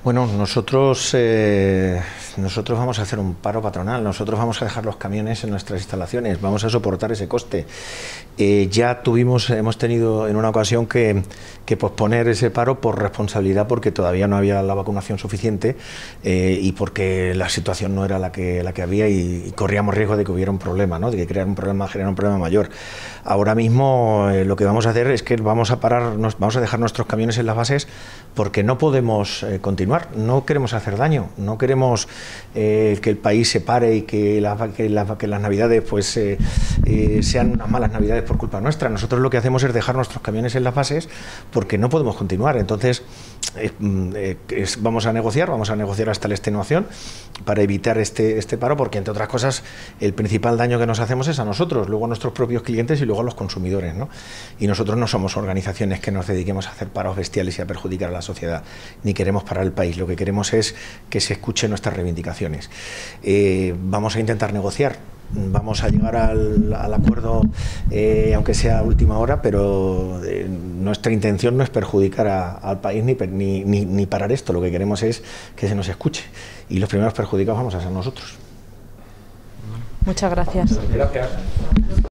Bueno, nosotros vamos a hacer un paro patronal, nosotros vamos a dejar los camiones en nuestras instalaciones, vamos a soportar ese coste. Hemos tenido en una ocasión que posponer ese paro por responsabilidad, porque todavía no había la vacunación suficiente y porque la situación no era la que había y corríamos riesgo de que hubiera un problema, ¿no? De que generar un problema mayor. Ahora mismo lo que vamos a hacer es que vamos a dejar nuestros camiones en las bases, porque no podemos continuar. No queremos hacer daño, no queremos que el país se pare y que las navidades pues sean unas malas navidades por culpa nuestra. Nosotros lo que hacemos es dejar nuestros camiones en las bases porque no podemos continuar. Entonces vamos a negociar hasta la extenuación para evitar este paro, porque entre otras cosas el principal daño que nos hacemos es a nosotros, luego a nuestros propios clientes y luego a los consumidores, ¿no? Y nosotros no somos organizaciones que nos dediquemos a hacer paros bestiales y a perjudicar a la sociedad, ni queremos parar el país. Lo que queremos es que se escuchen nuestras reivindicaciones. Vamos a intentar negociar, vamos a llegar al acuerdo, aunque sea a última hora, pero nuestra intención no es perjudicar al país ni parar esto. Lo que queremos es que se nos escuche, y los primeros perjudicados vamos a ser nosotros. Muchas gracias. Gracias.